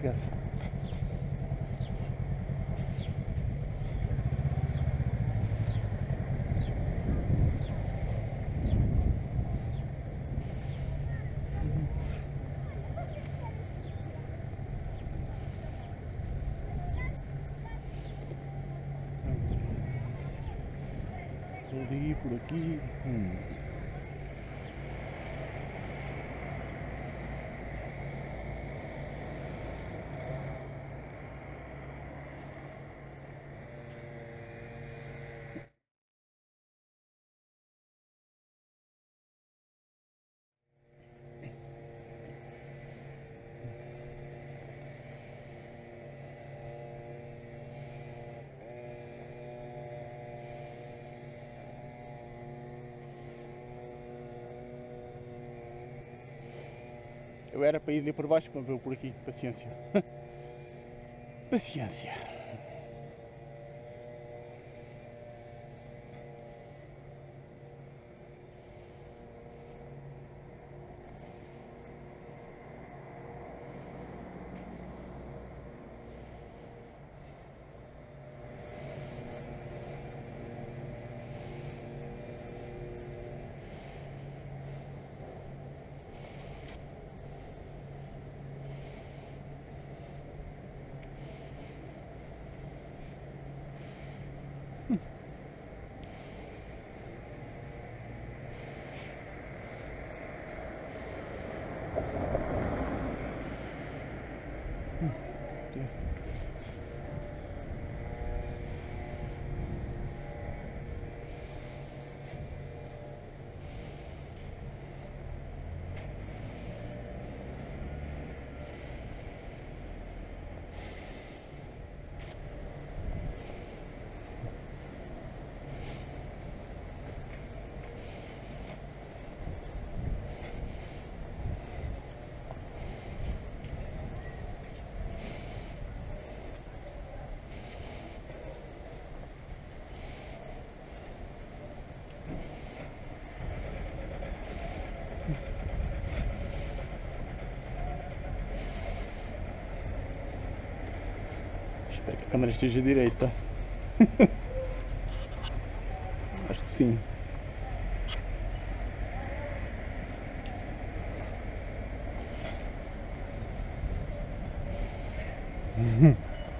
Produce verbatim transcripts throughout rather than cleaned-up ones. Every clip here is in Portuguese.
acaso. Ali, por aqui. Hum. Eu era para ir ali por baixo, para ver por aqui. Paciência. Paciência. Espero que a câmera esteja direita. Acho que sim. Uhum.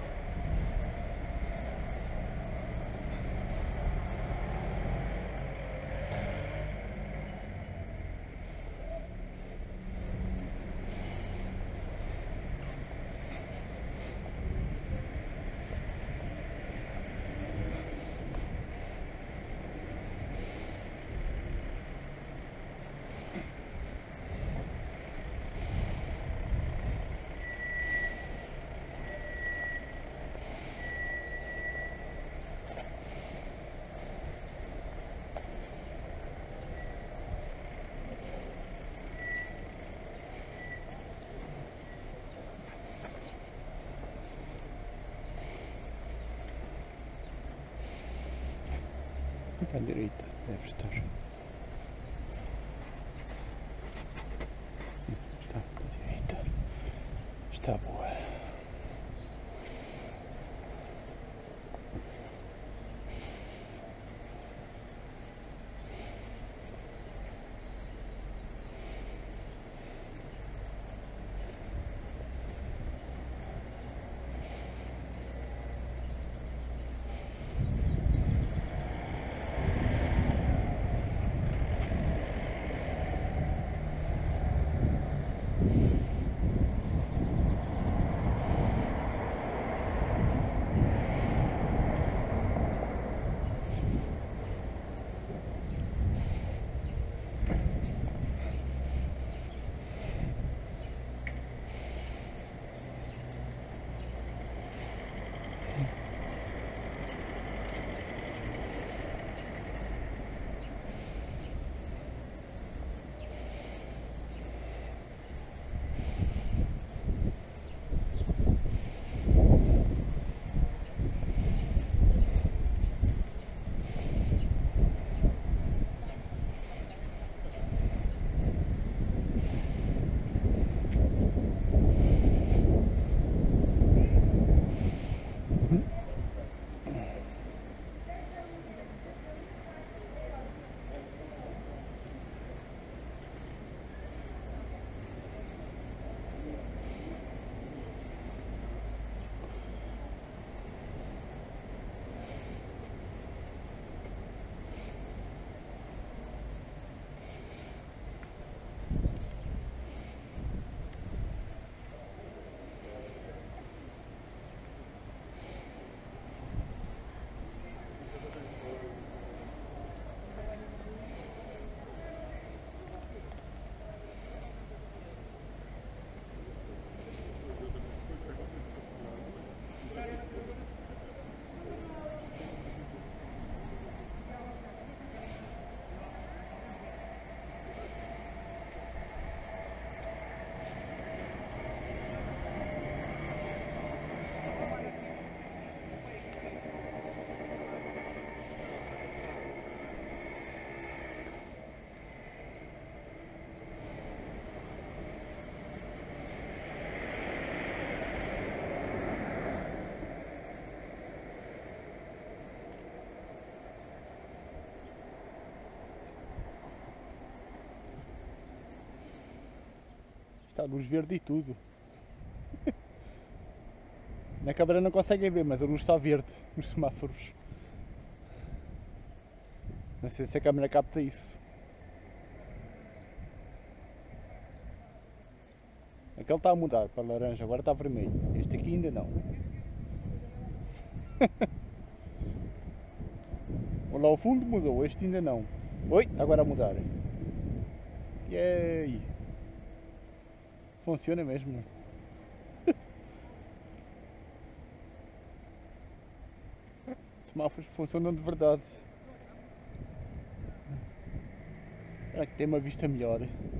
Fica à direita, deve estar. Sim, está à direita. Está boa. Está a luz verde e tudo. Na câmera não conseguem ver, mas a luz está verde nos semáforos. Não sei se a câmera capta isso. Aquele está a mudar para laranja, agora está vermelho. Este aqui ainda não. Lá ao fundo mudou, este ainda não. Oi, agora a mudar. Yay! Funciona mesmo. Semáforos funcionam de verdade. Será que tem uma vista melhor?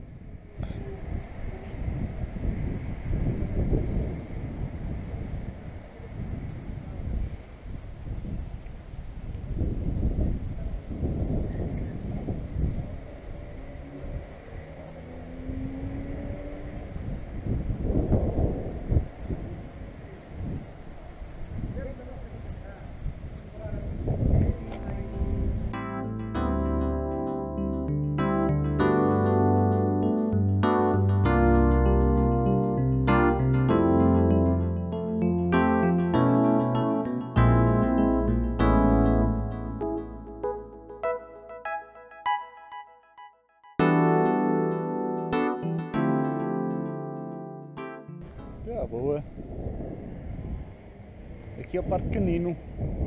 Ah, boa. Aqui é o Parque Canino.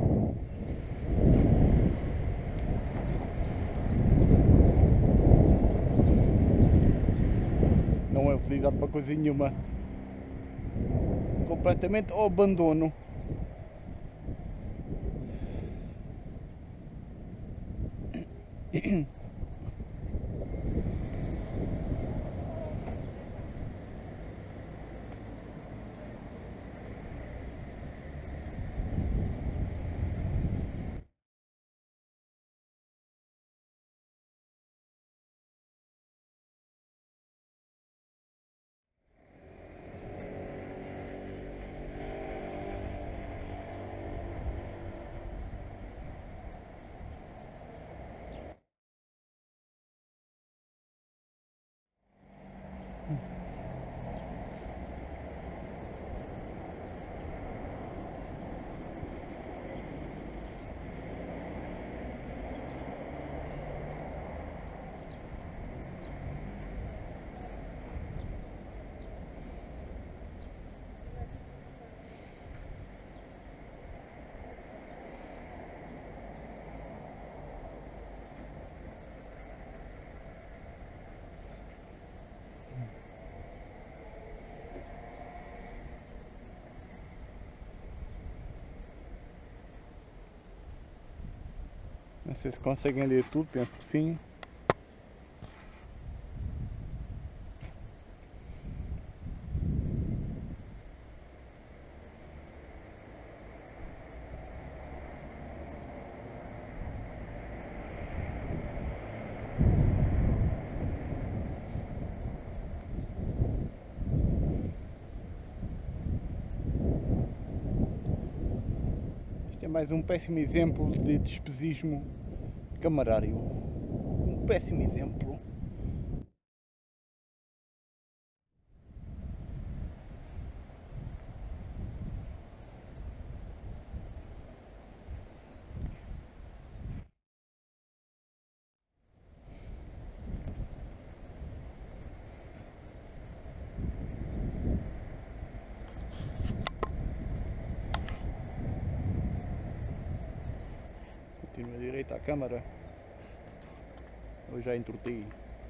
Não é utilizado para coisa nenhuma. Completamente ao abandono. Não sei se conseguem ler tudo, penso que sim. Este é mais um péssimo exemplo de despesismo camarário. Um péssimo exemplo. Continua direita à câmara. Eu já entortei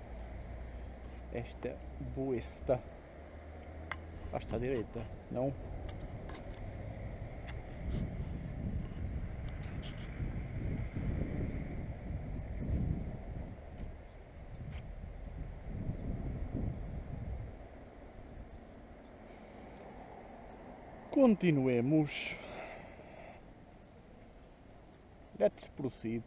esta boesta. Basta à direita, não? Continuemos. Let's proceed.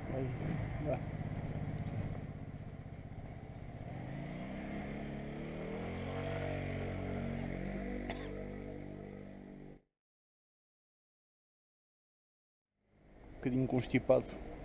Aí, dá. Um bocadinho constipado.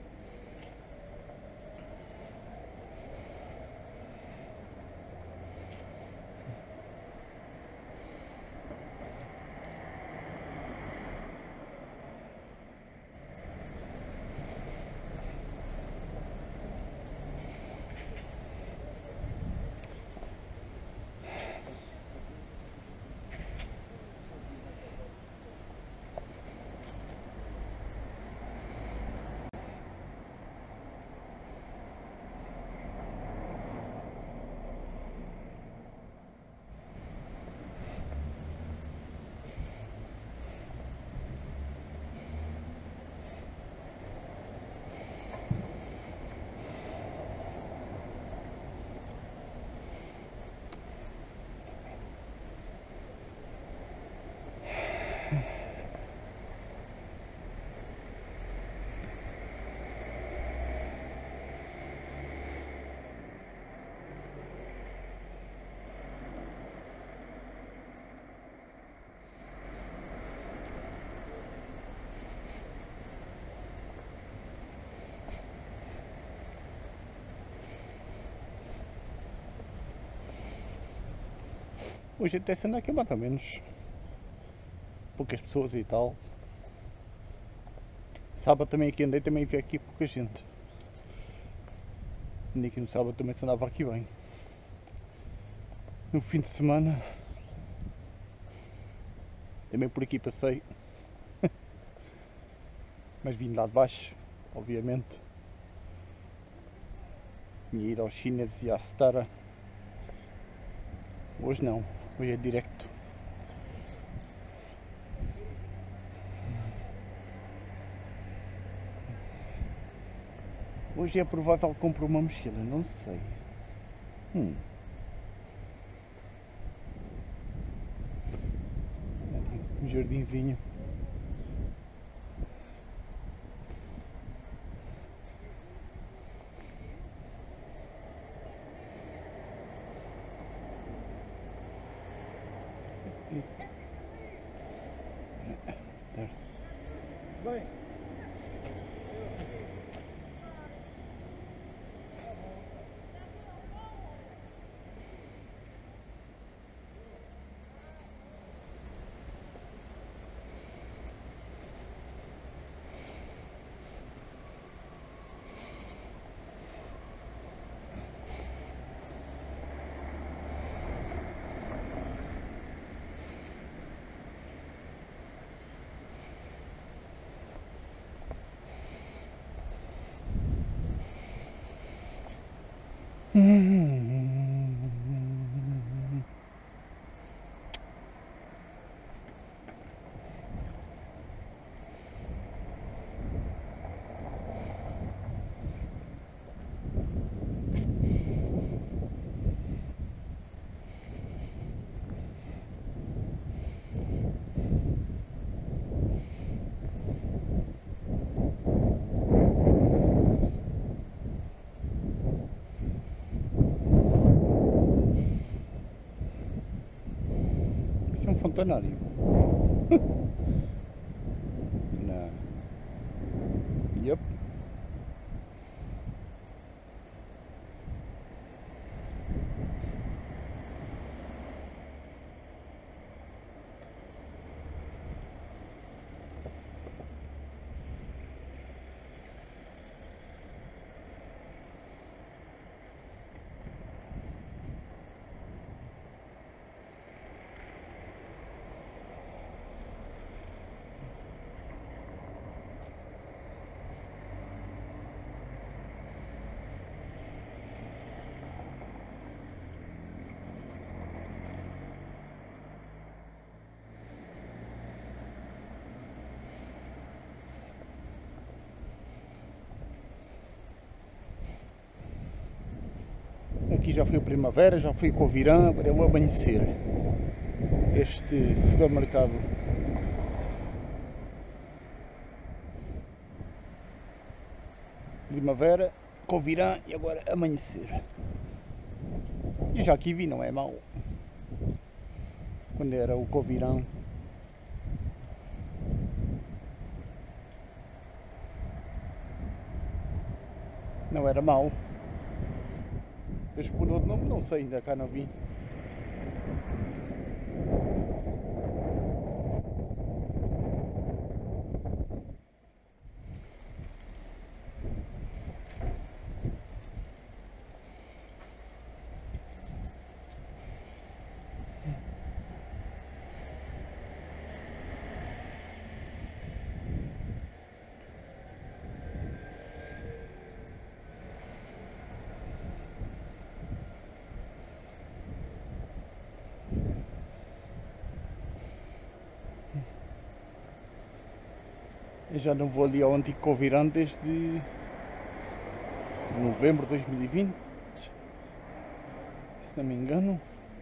Hoje até sendo aqui mais ou menos poucas pessoas e tal. Sábado também aqui andei, também vi aqui pouca gente. Andei aqui no sábado também se andava aqui bem. No fim de semana também por aqui passei. Mas vim lá de baixo, obviamente. Ia ir aos chineses e à Setara. Hoje não, hoje é direto. Hoje é provável que compre uma mochila, não sei. Hum. Um jardinzinho. Bem. Isso é um fontanário. Não. Yep. Aqui já foi a primavera, já foi com o verão, agora é o amanhecer. Este supermercado primavera, Covirã e agora amanhecer. Eu já aqui vi, não é mau. Quando era o Covirã. Não era mau. Depois por outro nome, não sei, ainda cá não vi. Eu já não vou ali ao antigo Covirã desde novembro de dois mil e vinte, se não me engano.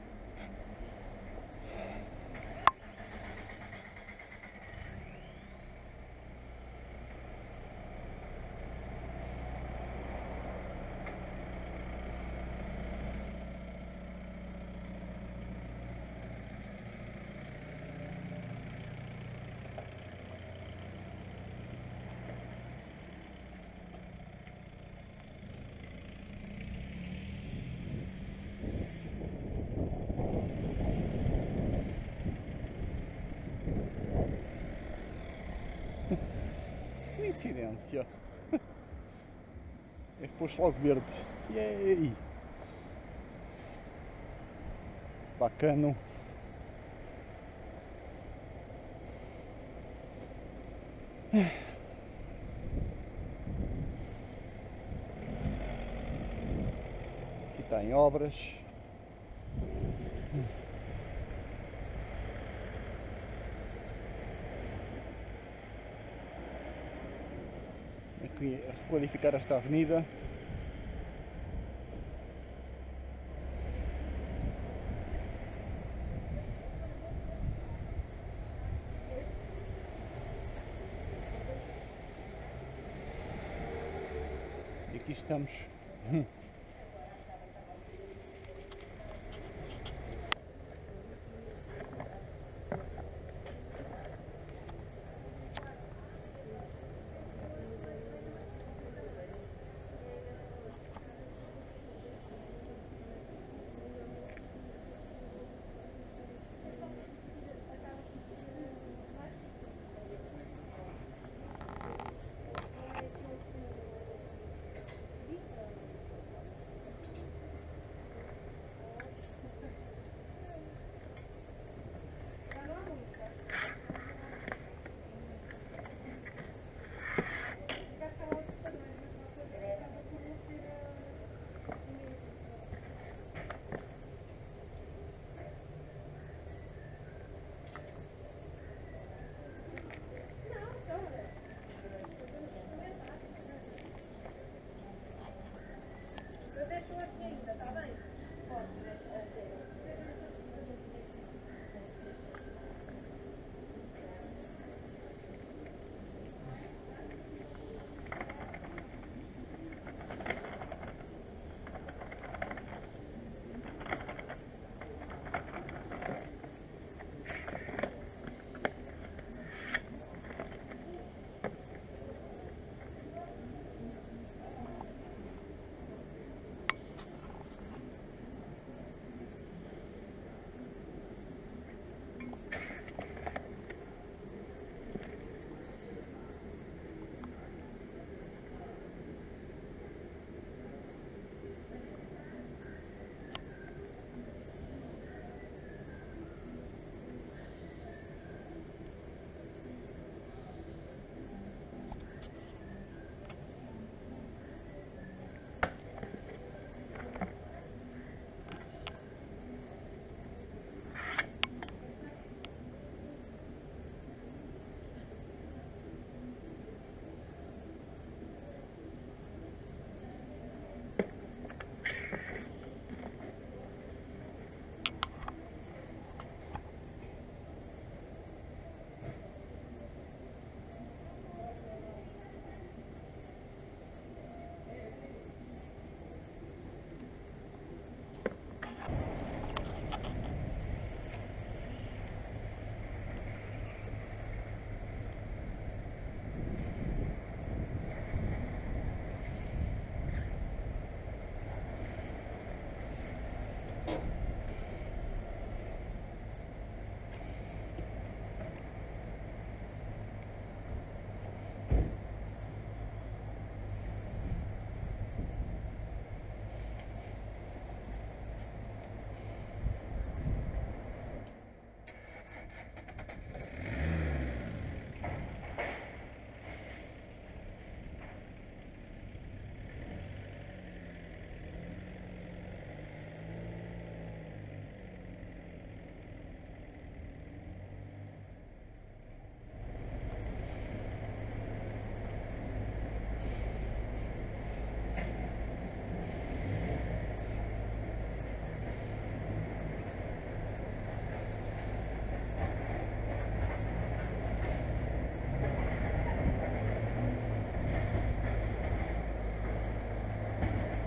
Coincidência. É pôs logo verde. Yay! Bacano. Aqui está em obras. Aqui a requalificar esta avenida. E aqui estamos.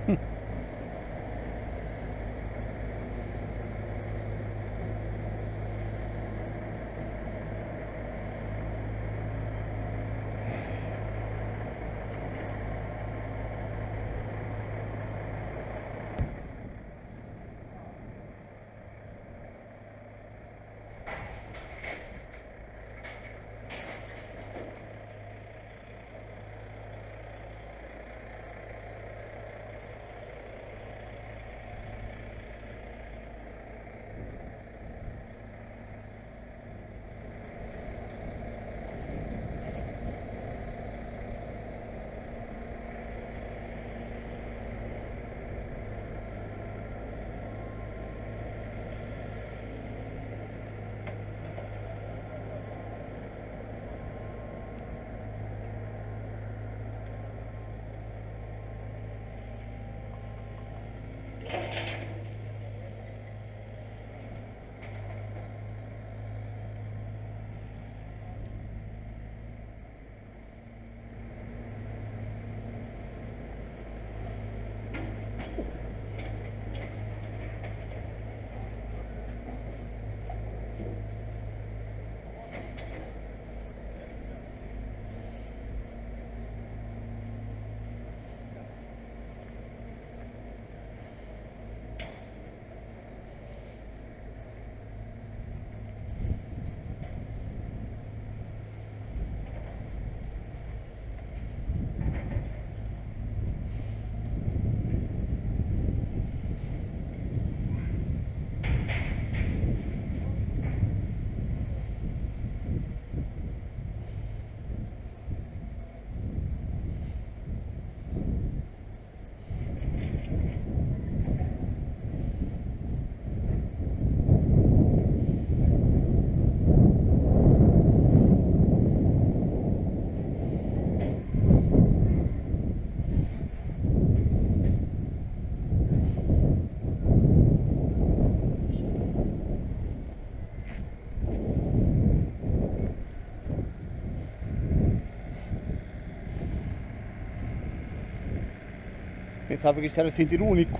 Pensava que isto era sentido único.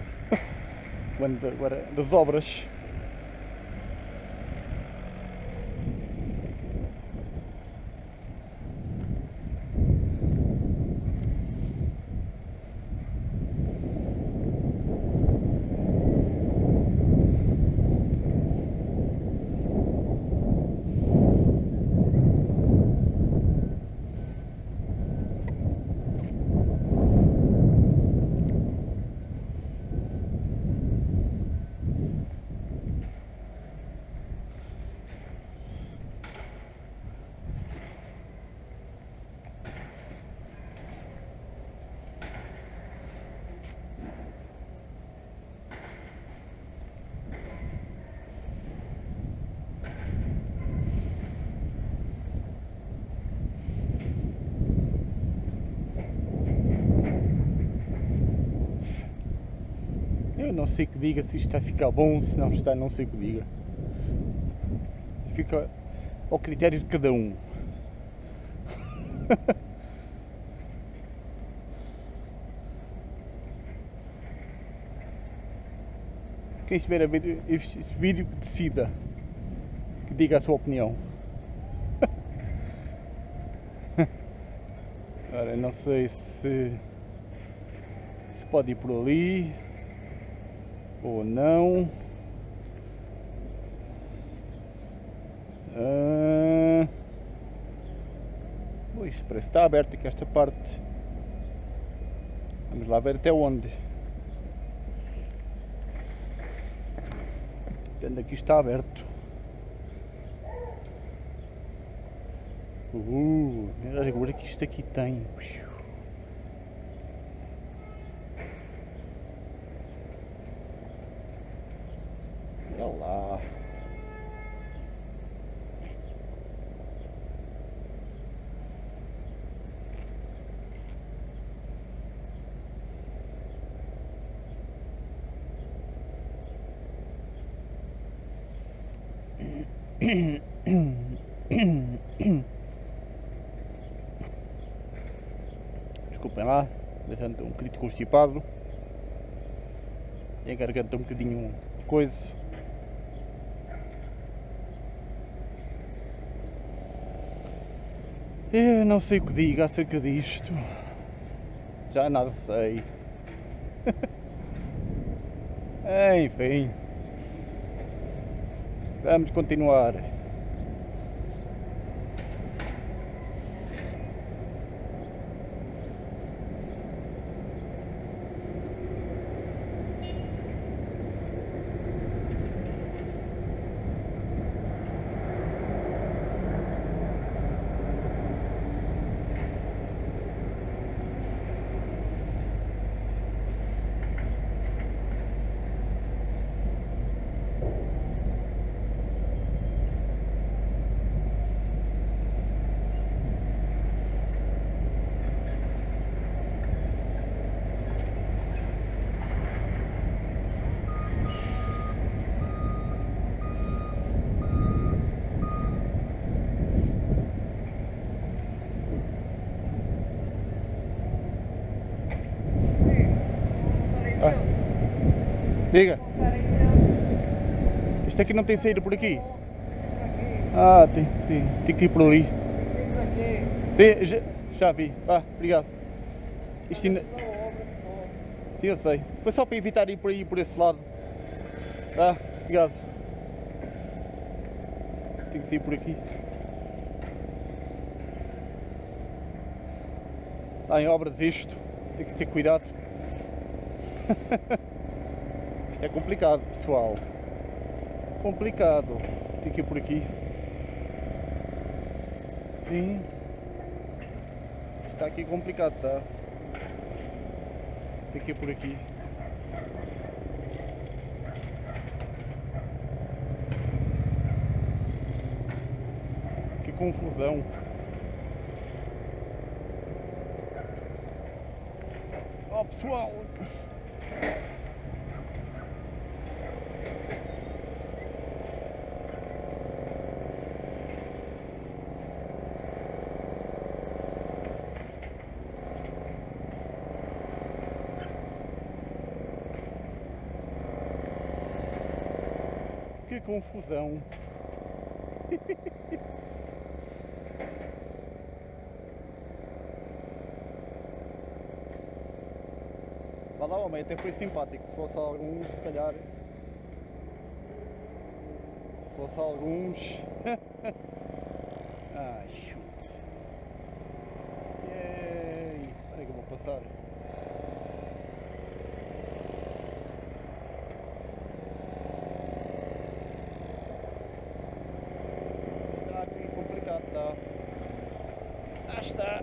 Quando agora das obras. Eu não sei que diga se isto está a ficar bom, se não está, não sei que diga. Fica ao critério de cada um. Quem estiver a ver este vídeo que decida, que diga a sua opinião. Ora, não sei se se pode ir por ali ou não. Ah, oh, isto parece que está aberto aqui esta parte. Vamos lá ver até onde. Portanto, aqui está aberto. Uh, agora que isto aqui tem. Olha lá. Desculpem lá, deixando um bocadinho constipado. Tem a garganta um bocadinho coisa. Eu não sei o que diga acerca disto. Já nada sei. Enfim. Vamos continuar. Diga. Isto aqui não tem saída por aqui? Ah, tem, tem, tem que ir por ali. Sim, já, já vi. Ah, obrigado. Isto ainda... Sim, eu sei. Foi só para evitar ir por aí, por esse lado. Ah, obrigado. Tem que sair por aqui. Está em obras isto. Tem que se ter cuidado. Isto é complicado, pessoal. Complicado. Tem que ir por aqui. Sim. Está aqui complicado, tá? Tem que ir por aqui. Que confusão. Oh, pessoal. Que confusão. Vá lá, homem, até foi simpático. Se fosse alguns, se calhar. Se fosse alguns. Ah, chute. Yay! Espera que eu vou passar. Está aqui complicado, tá? Ah, está!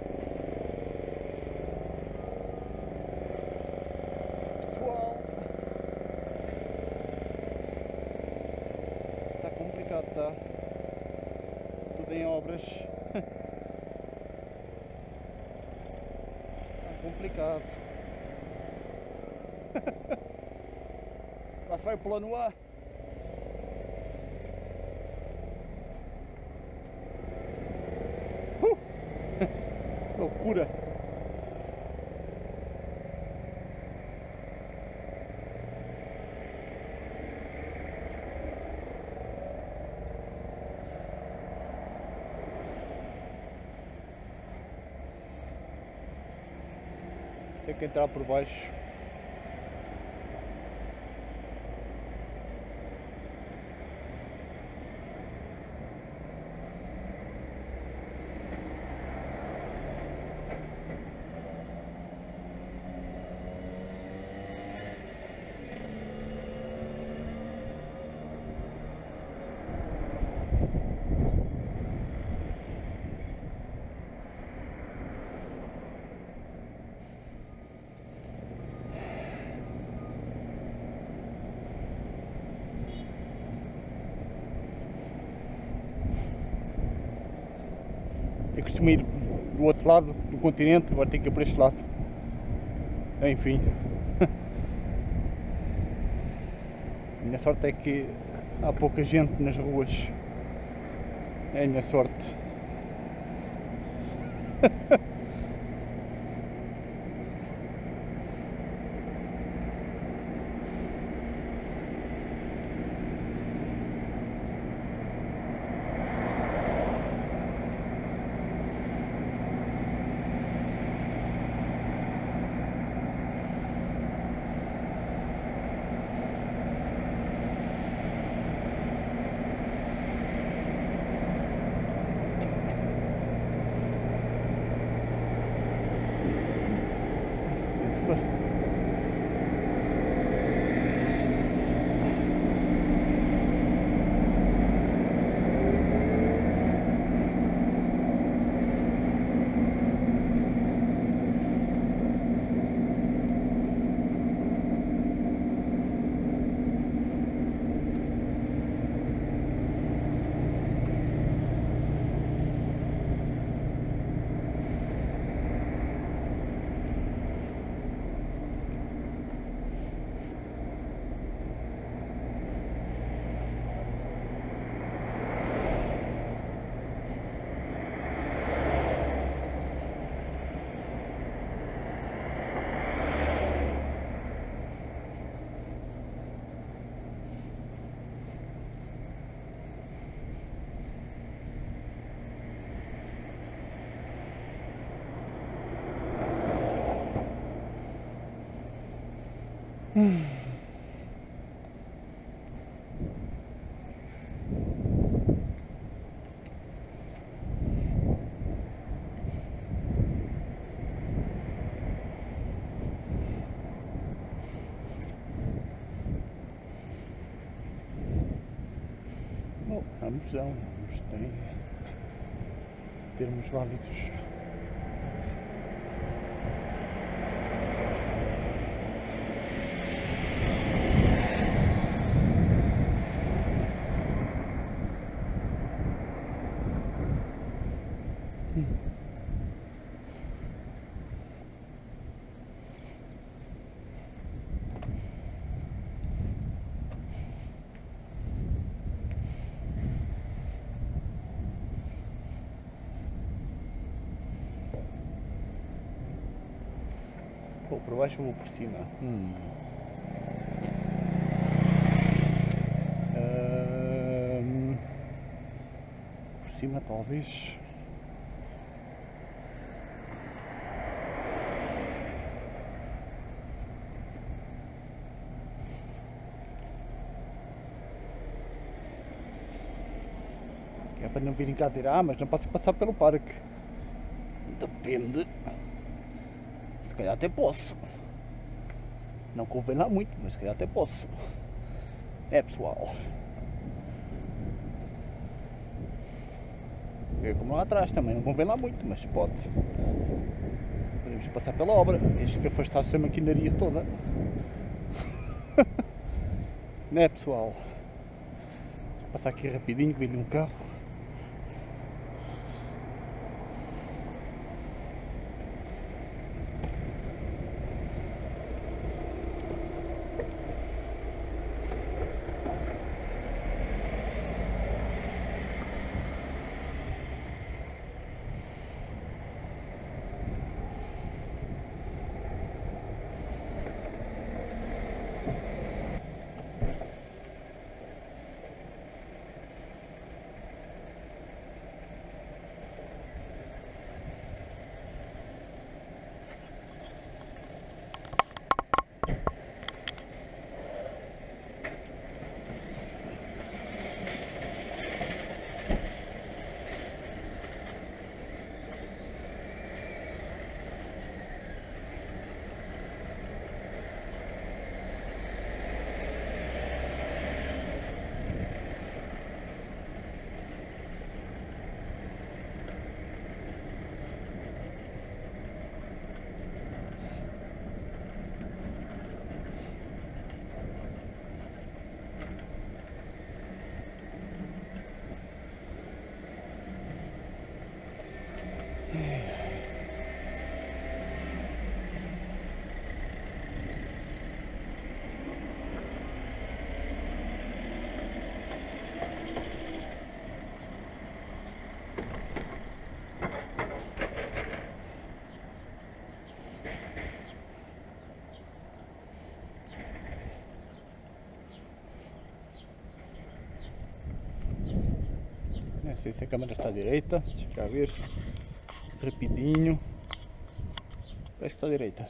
Pessoal! Está complicado, tá? Tudo em obras. Está complicado. Lá se vai o plano A. Uh! Loucura! Tem que entrar por baixo. Eu costumo ir do outro lado do continente, agora tenho que ir para este lado. Enfim. A minha sorte é que há pouca gente nas ruas. É a minha sorte. Nossa. Hum. Bom, ambos são, ambos têm termos válidos. Vou por baixo ou vou por cima? Hum. Um, por cima talvez. Que é para não vir em casa e dizer, ah, mas não posso passar pelo parque. Depende. Se calhar até posso. Não convém lá muito, mas se calhar até posso. É, pessoal. É como lá atrás também, não convém lá muito, mas pode. Podemos passar pela obra, desde que afastasse a maquinaria toda. Né, pessoal? Vou passar aqui rapidinho, vi ali um carro. Não sei se a câmera está à direita, deixa eu cá ver, rapidinho, parece que está à direita.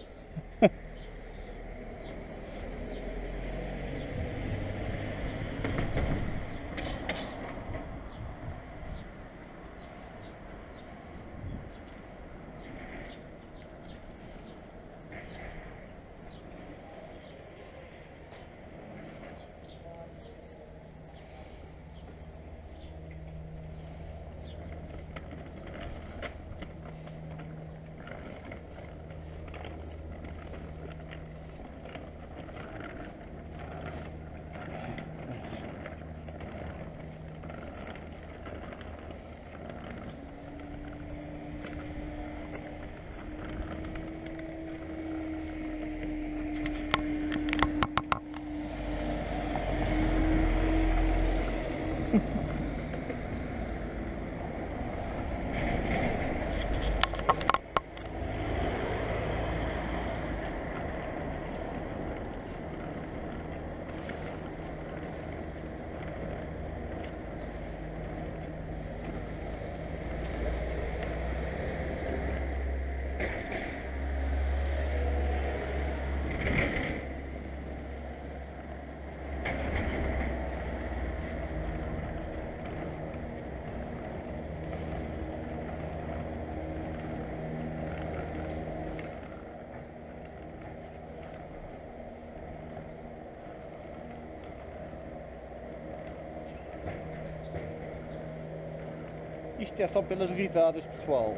Isto é só pelas risadas, pessoal.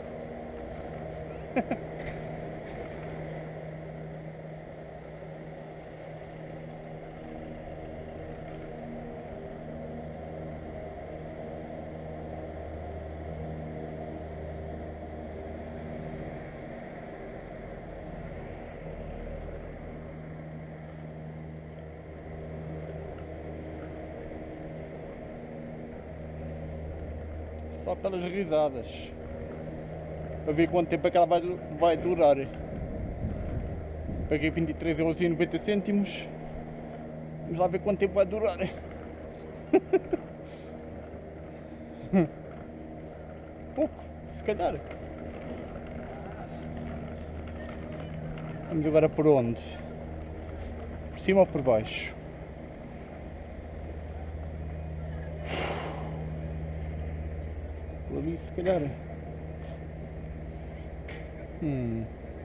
Só pelas risadas. Para ver quanto tempo é que ela vai, vai durar. Paguei vinte e três euros e noventa cêntimos. Vamos lá ver quanto tempo vai durar. Pouco, se calhar. Vamos agora por onde? Por cima ou por baixo? Por ali, se calhar. Hum.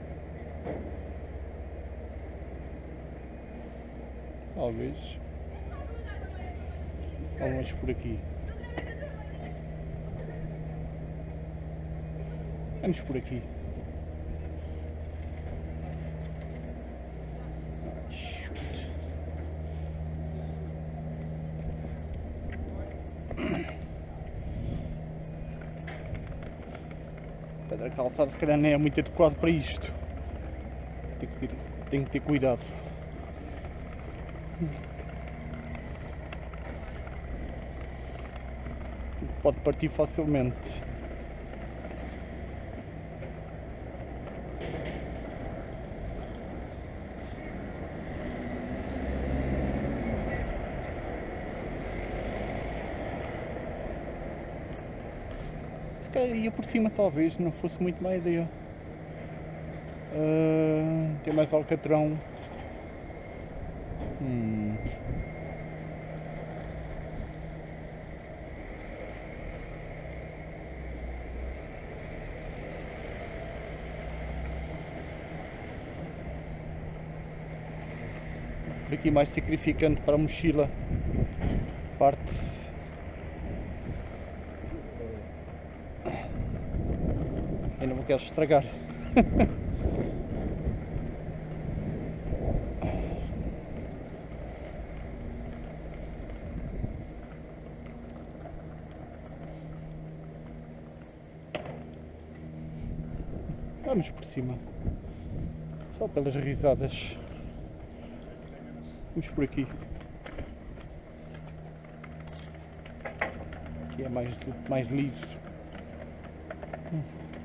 Talvez. Vamos por aqui. Vamos por aqui. Chute. Pedra calçada se calhar nem é muito adequado para isto. Tenho que ter, tenho que ter cuidado. Pode partir facilmente. Se calhar ia por cima, talvez, não fosse muito má ideia. Uh, tem mais alcatrão. Hum. Por aqui mais sacrificante para a mochila. Parte. Eu não quero estragar. Vamos por cima. Só pelas risadas. Vamos por aqui. Aqui é mais, mais liso. Hum.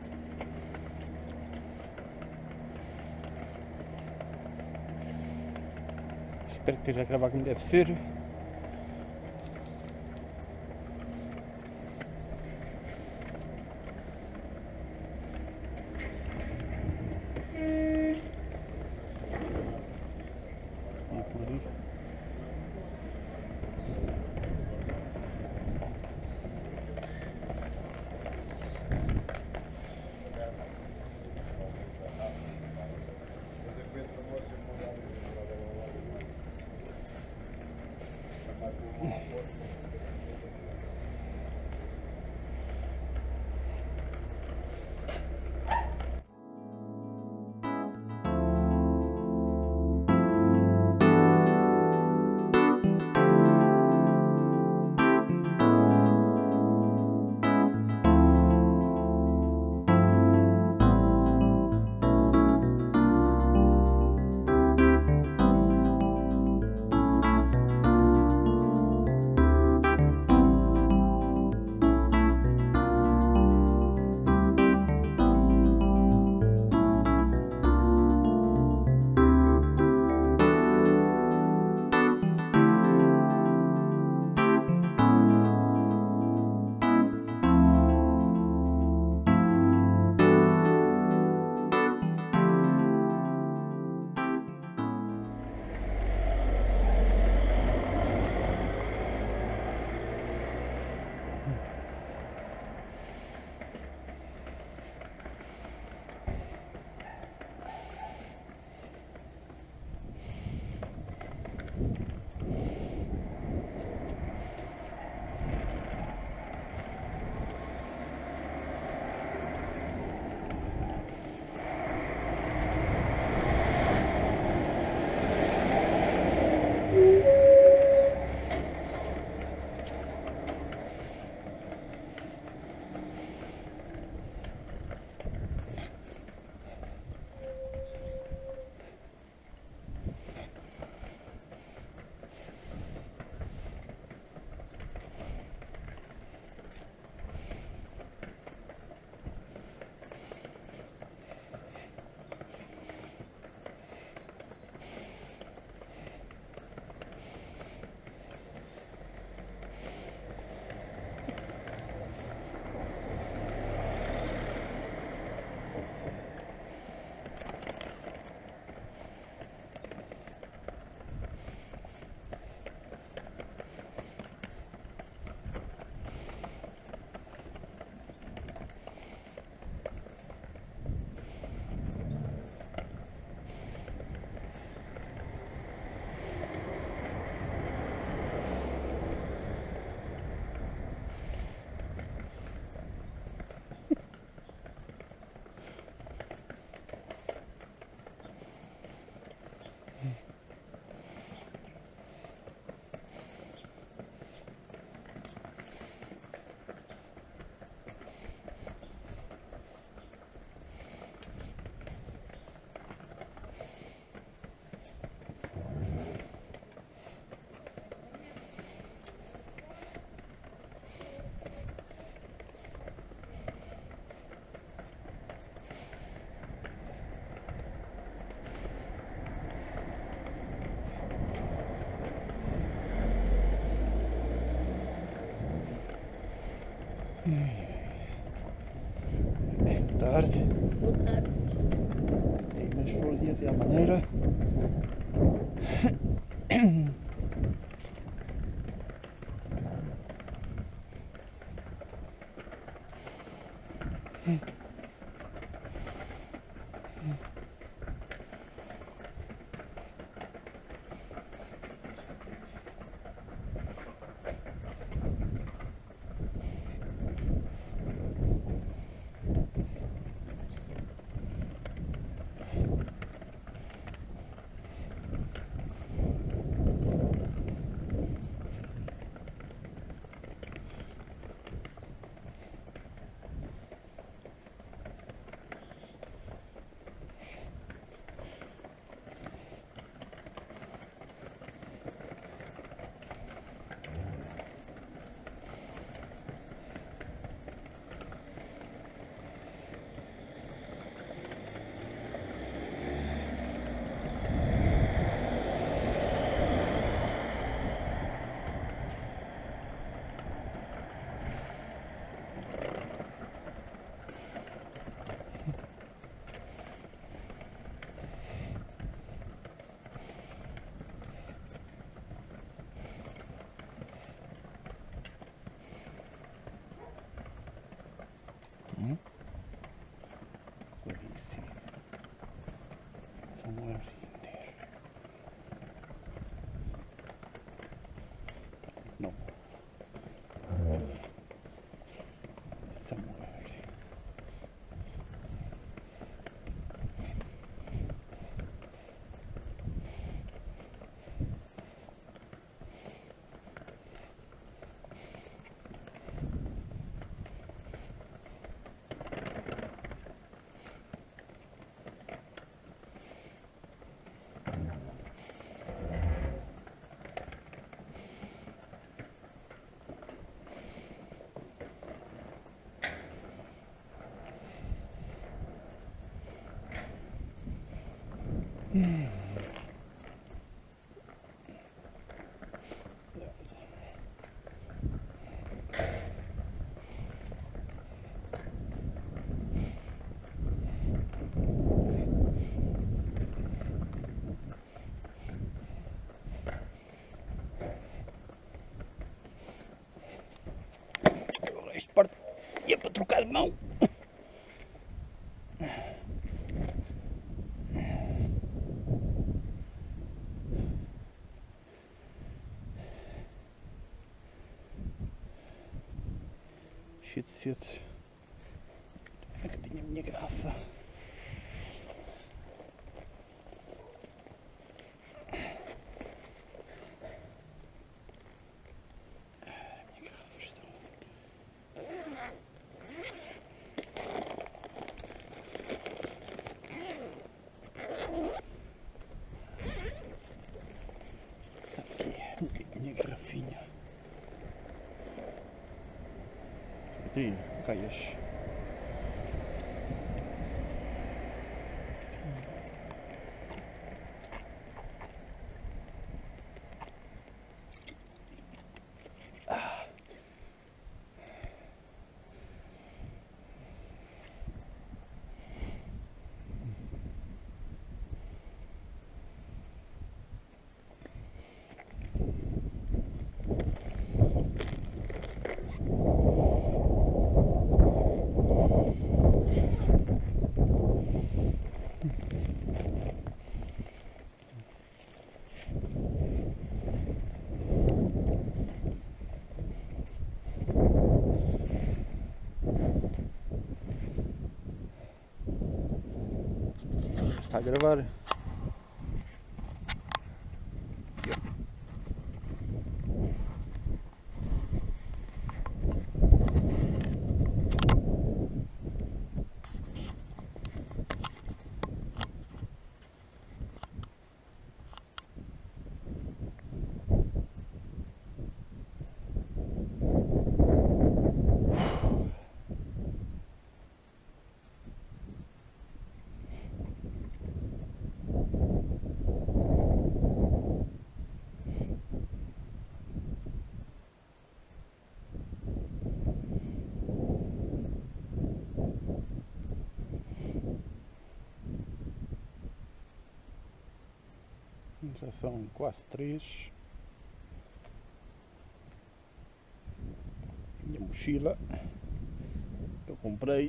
Espero que esteja a gravar como deve ser. E por ali. Boa tarde. Boa tarde. Tem umas florzinhas assim à maneira. Hmm? Let me see. Somewhere in there. No. Somewhere. Hmm. Este parte ia para trocar de mão. Cheio de sede. Onde é que eu tenho a minha garrafa? A minha garrafa está. Aqui, a minha garrafinha. Cadê? Caias. Está a gravar. Já são quase três. Minha mochila que eu comprei.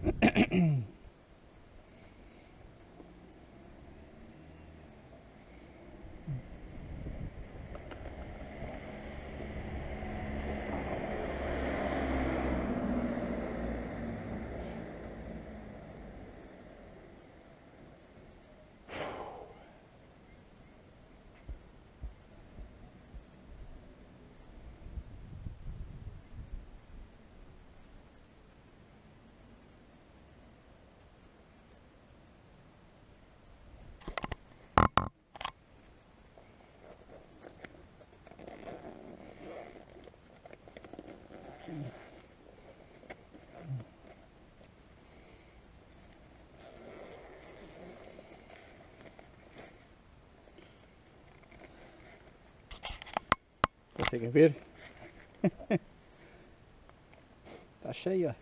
Conseguem ver? Tá cheia.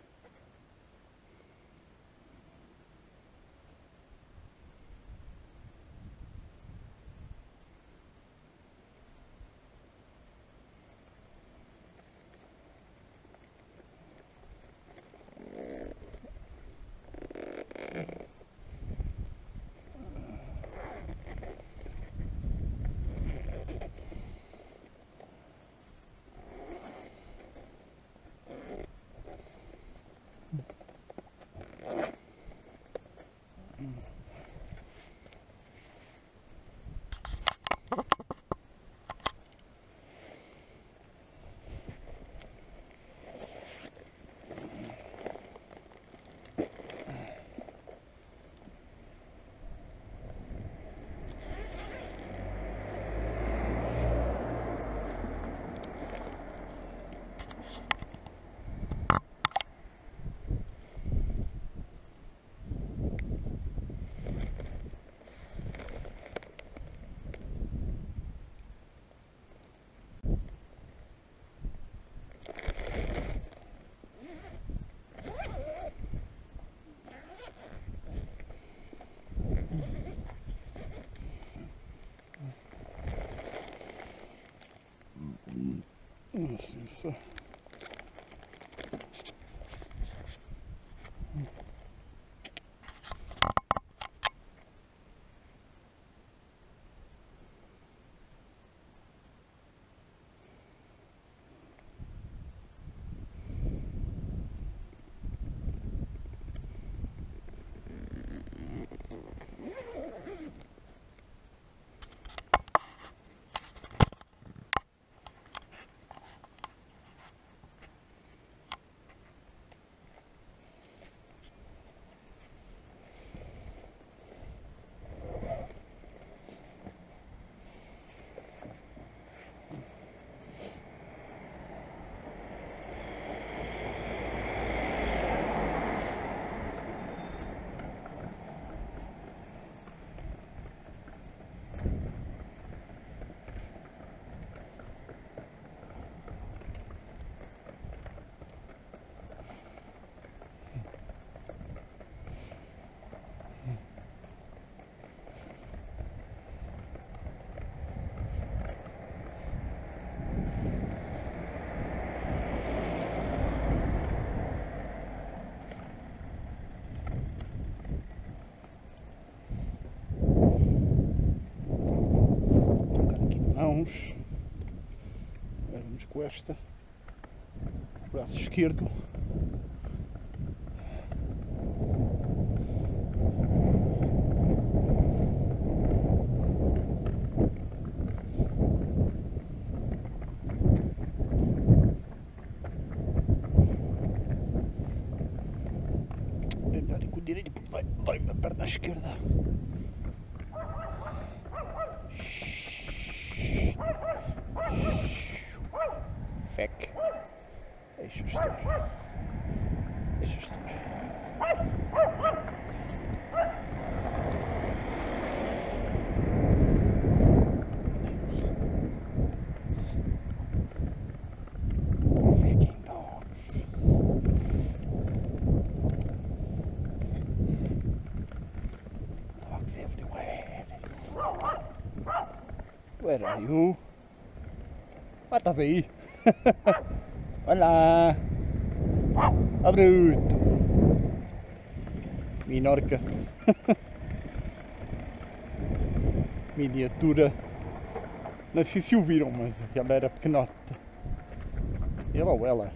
Nossa, isso. Mãos. Agora vamos com esta. Braço esquerdo. É melhor ir com o direito porque vai, vai a perna esquerda. Fec. Deixa estar. Deixa estar. Fucking dogs. Dogs everywhere. Where are you? Ah, estás aí? Olá! Ah, bruto! Minorca. Miniatura. Não sei se o viram, mas ela era pequenota. Ele ou ela.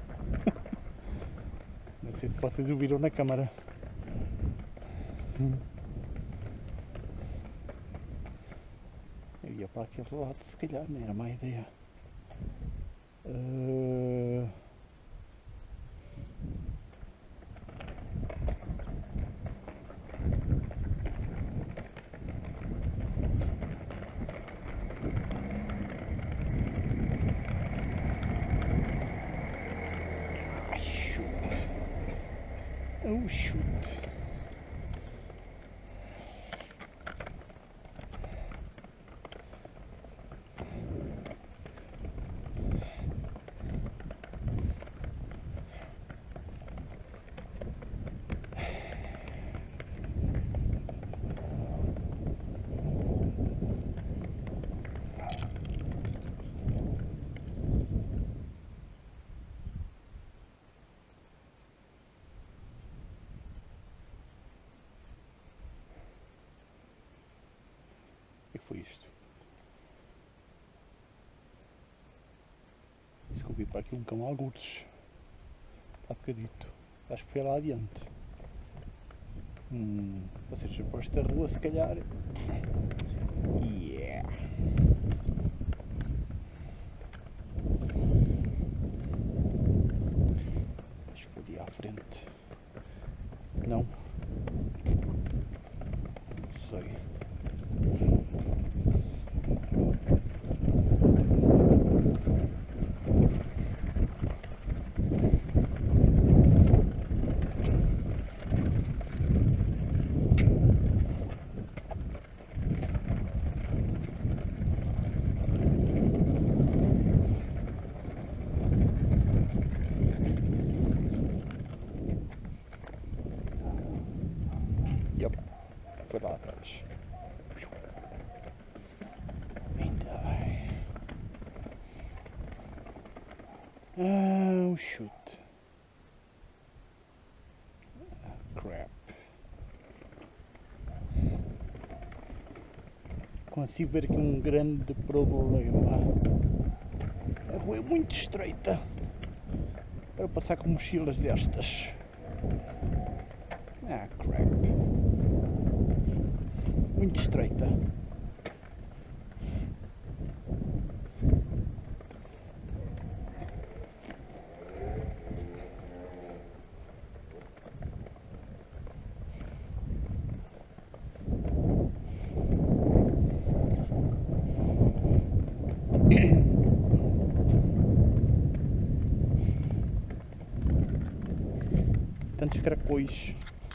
Não sei se vocês o viram na câmara. Eu ia para aquele lado, se calhar, não era má ideia. Uh... Ai, chute. Oh, chute. O que foi isto? Isso que eu vi para aqui um cão algures. Há bocadito. Acho que foi lá adiante. Hum, ou seja, por esta rua se calhar. Yeah! Acho que ali à frente. Não. Não sei. Yep. Foi lá atrás. Ainda bem. Ah, o chute. Ah, crap. Consigo ver aqui um grande problema. A rua é muito estreita para passar com mochilas destas. Ah, crap. Muito estreita. Tantos caracóis.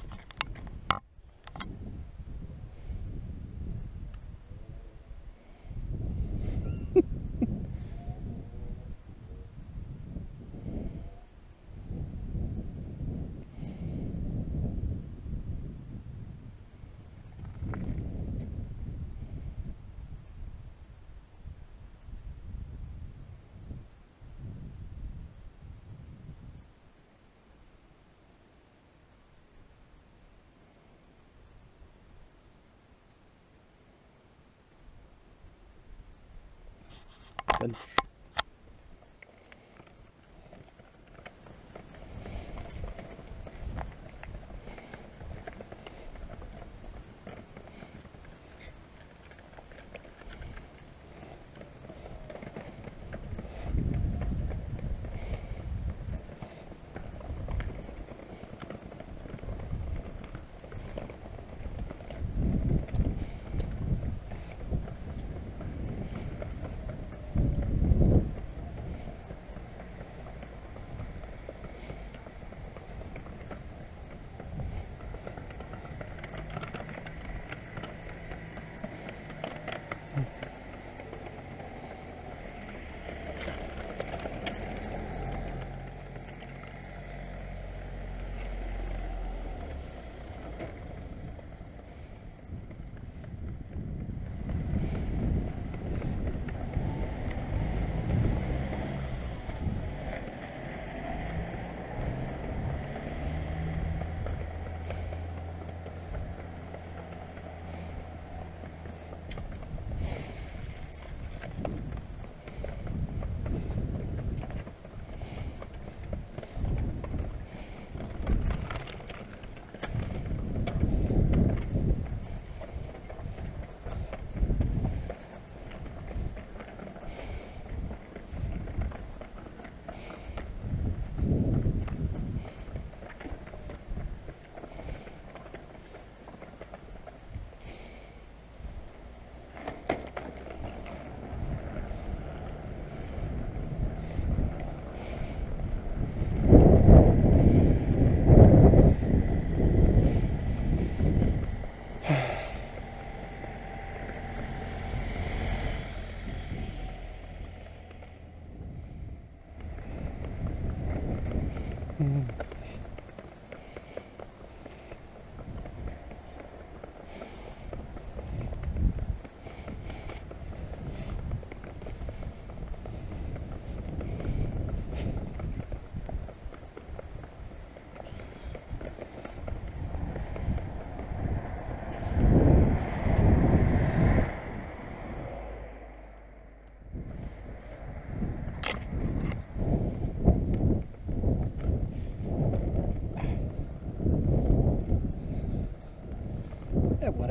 Tantos.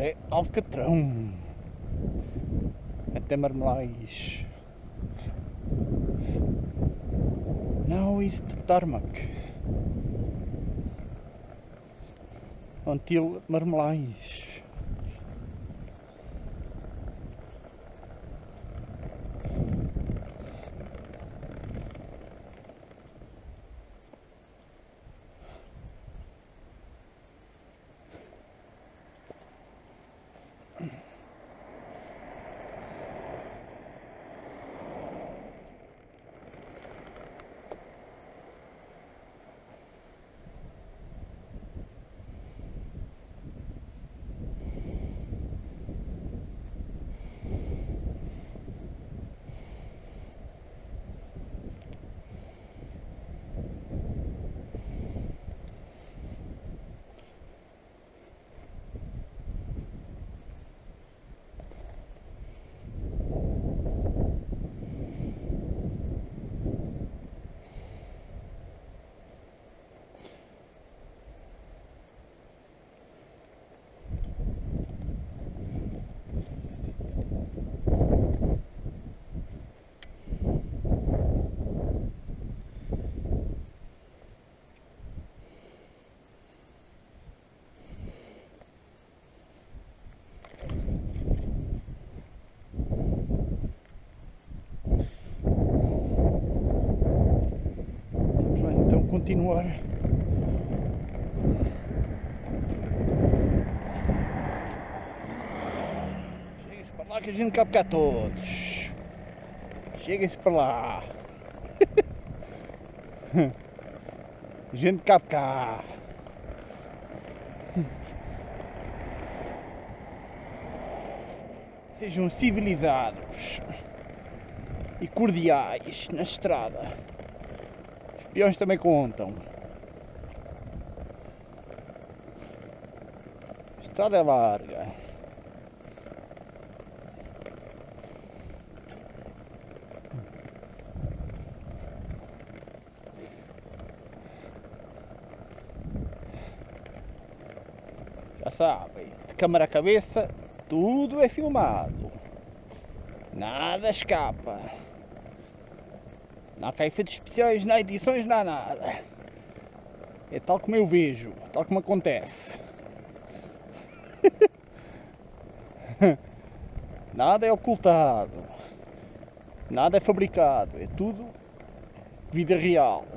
até Alcatrão, até Marmelais. Now is the tarmac until Marmelais. Continuar. Chega-se para lá que a gente cabe cá todos. Chega-se para lá. A gente cabe cá. Sejam civilizados e cordiais na estrada. Os peões também contam. A estrada é larga. Já sabem, de câmara à cabeça, tudo é filmado. Nada escapa. Não há cá efeitos especiais, não há edições, não há nada. É tal como eu vejo, tal como acontece. Nada é ocultado. Nada é fabricado. É tudo vida real.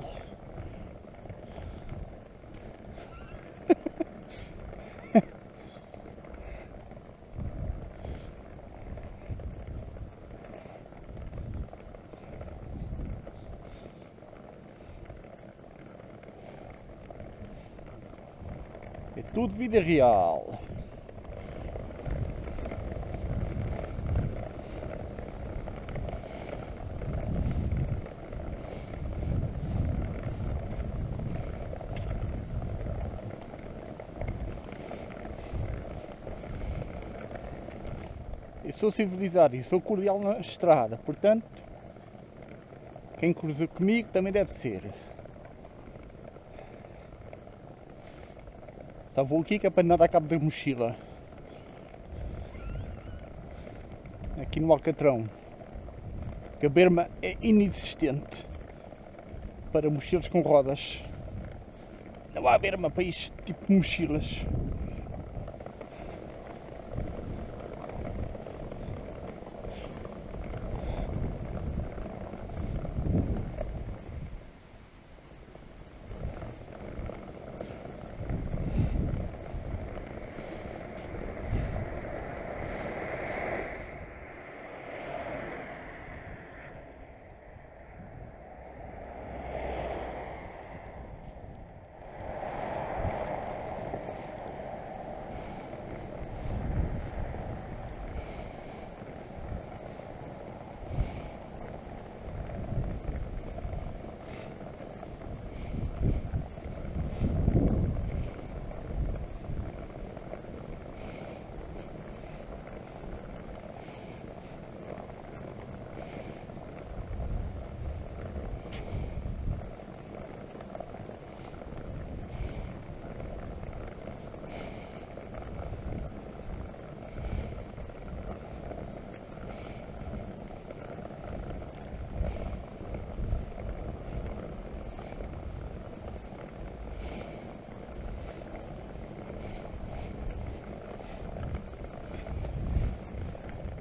É tudo vida real. Eu sou civilizado e sou cordial na estrada, portanto, quem cruza comigo também deve ser. Só vou aqui que é para não dar cabo da mochila. Aqui no Alcatrão. Que a berma é inexistente para mochilas com rodas. Não há berma para este tipo de mochilas.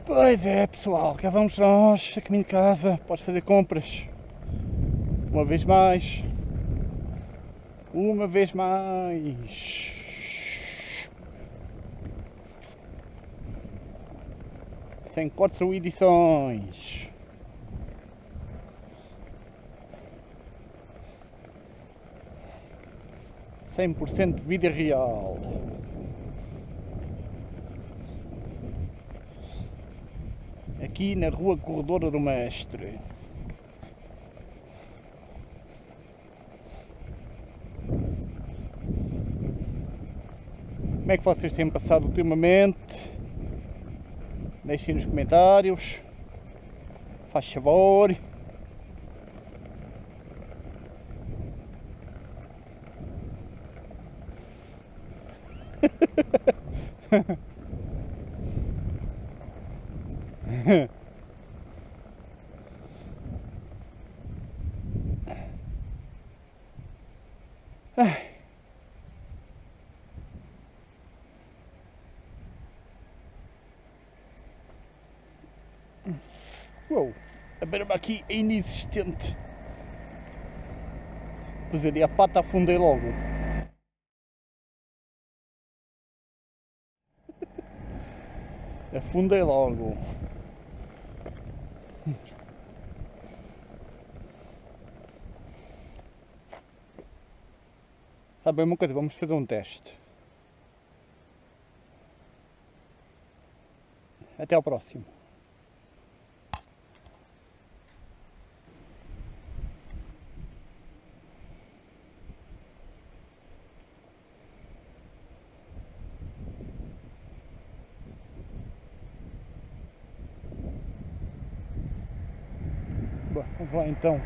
Pois é, pessoal, cá vamos nós, a caminho de casa, podes fazer compras. Uma vez mais. Uma vez mais. Sem cortes ou edições. cem por cento vida real. Aqui na rua Corredora do Mestre. Como é que vocês têm passado ultimamente? Deixem nos comentários. Faz favor. Uou, a berma aqui é inexistente. Pus ali a pata, afundei logo. Afundei logo. Sabe uma coisa, vamos fazer um teste. Até ao próximo. Bom, vamos lá então.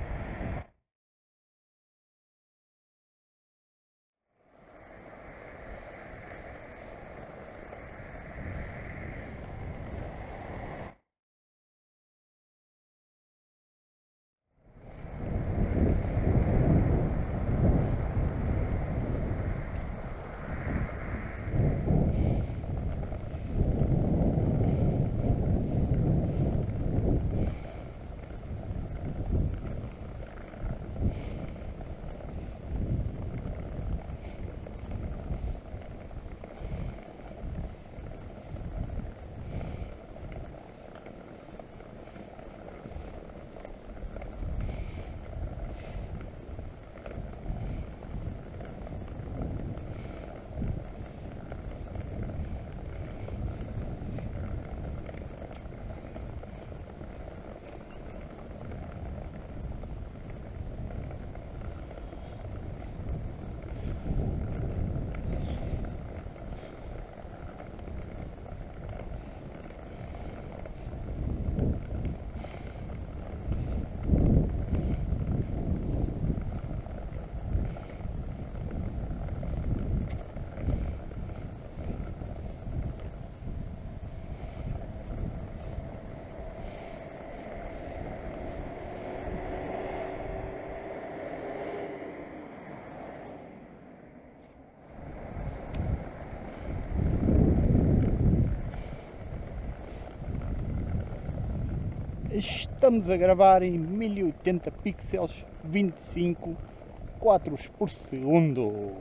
Estamos a gravar em mil e oitenta pixels, vinte e cinco quadros por segundo.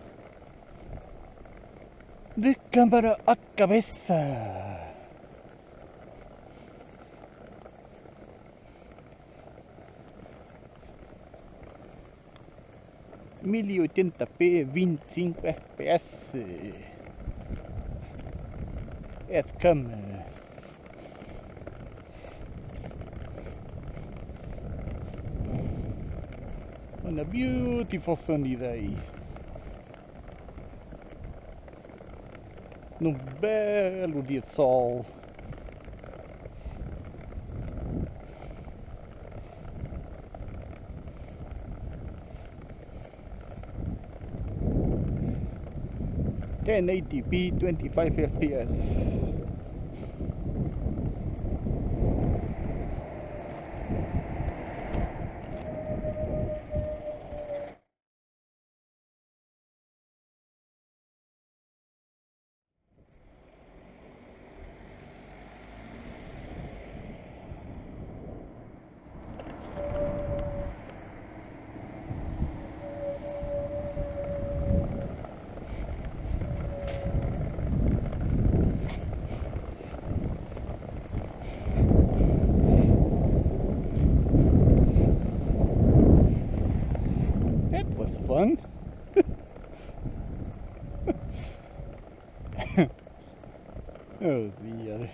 De câmara à cabeça. mil e oitenta p, vinte e cinco F P S. É de câmera. On a beautiful sunny day. Num belo dia de sol. ten eighty p, twenty-five F P S. fun. Oh dear.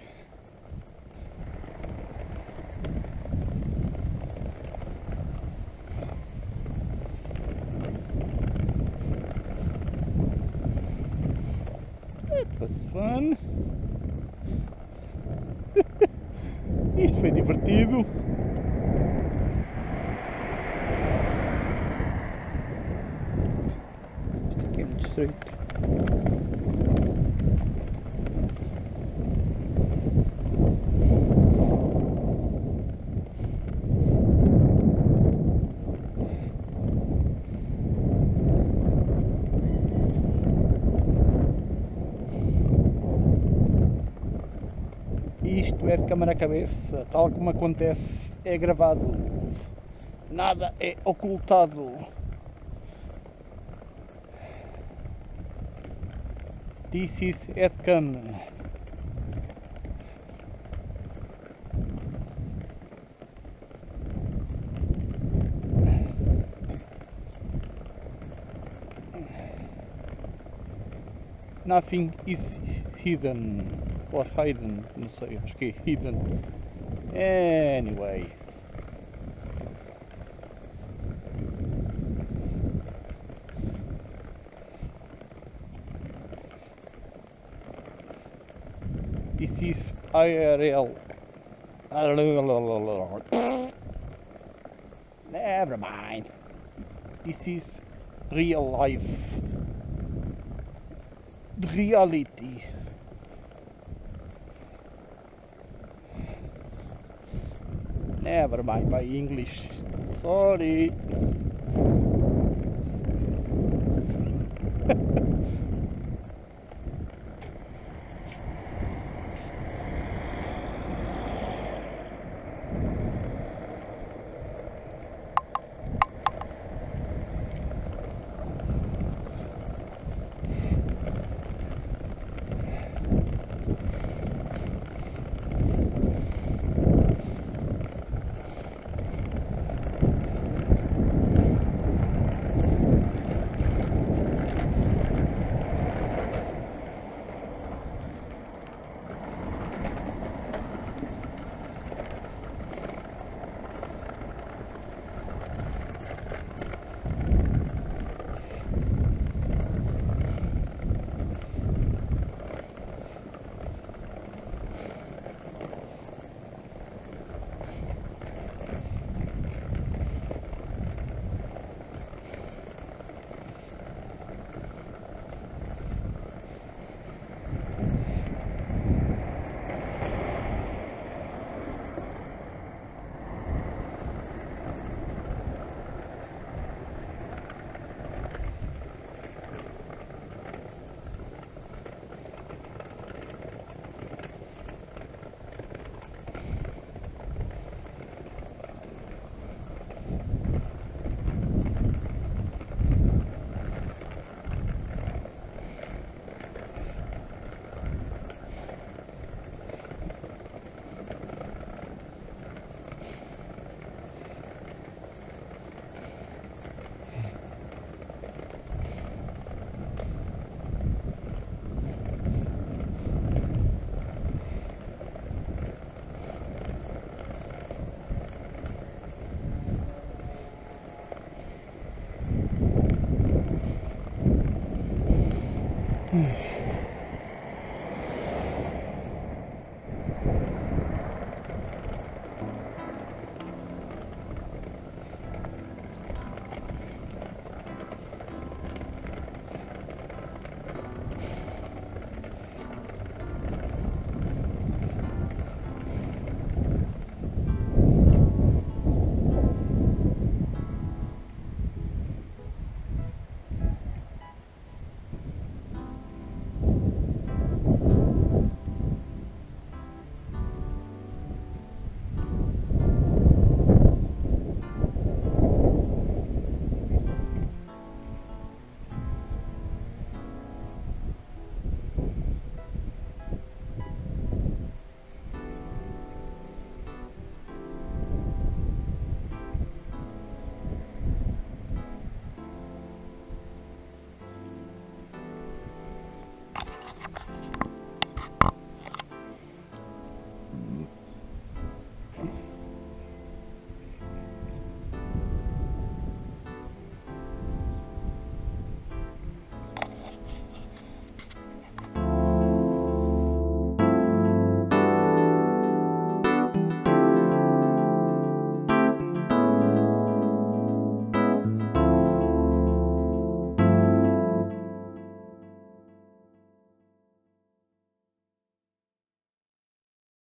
It was fun. Isto foi divertido. Isto aqui é muito estreito. Isto é de câmara cabeça, tal como acontece, é gravado, nada é ocultado. This is headcam. Nothing is hidden. Or hidden, não sei, acho que é hidden. Anyway. This is I R L. Never mind. This is real life. The reality. Never mind my English. Sorry.